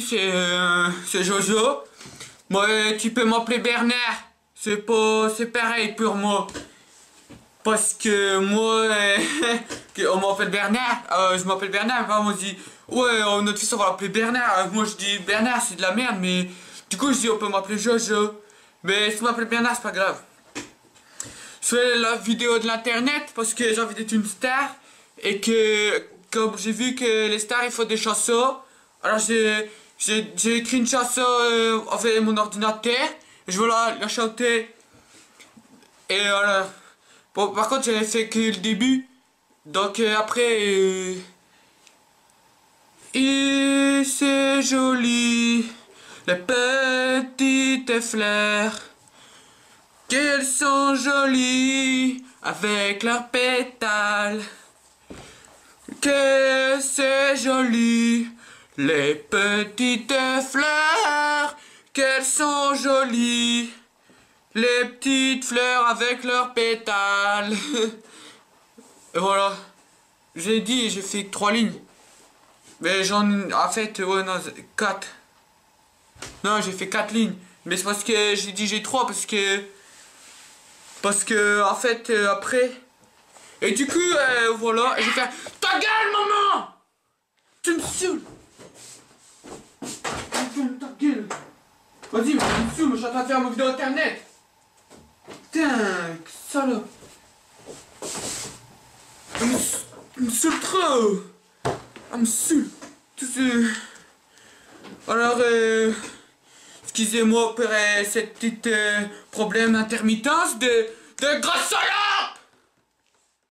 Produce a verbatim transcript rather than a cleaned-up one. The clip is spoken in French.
c'est euh, c'est Jojo. Moi, tu peux m'appeler Bernard. C'est pas... c'est pareil pour moi. Parce que moi... Euh, on m'appelle Bernard. Euh, je m'appelle Bernard. Moi, on dit... Ouais, notre fils, on va l'appeler Bernard. Moi, je dis Bernard, c'est de la merde. Mais du coup, je dis, on peut m'appeler Jojo. Mais si on m'appelle Bernard, c'est pas grave. Je fais la vidéo de l'internet parce que j'ai envie d'être une star. Et que... comme j'ai vu que les stars, ils font des chansons. Alors, j'ai... J'ai écrit une chanson euh, avec mon ordinateur. Je vais la, la chanter. Et voilà. Bon, par contre, j'avais fait que le début. Donc euh, après... Euh, et c'est joli. Les petites fleurs. Qu'elles sont jolies. Avec leurs pétales. Que c'est joli. Les petites fleurs, qu'elles sont jolies. Les petites fleurs avec leurs pétales. Et voilà. J'ai dit, j'ai fait trois lignes. Mais j'en... en fait, ouais, non, quatre. Non, j'ai fait quatre lignes. Mais c'est parce que j'ai dit j'ai trois, parce que... Parce que, en fait, euh, après... Et du coup, euh, voilà, j'ai fait... Ta gueule, maman! Tu me saoules! Ta gueule! Vas-y, mais tu me saoules, je suis en train de faire ma vidéo internet! Putain, salope! Elle me, elle me saoule trop! Elle me saoule! Tout ce... Alors, euh... excusez-moi pour euh, cette petite euh, problème d'intermittence de... de grosse salope!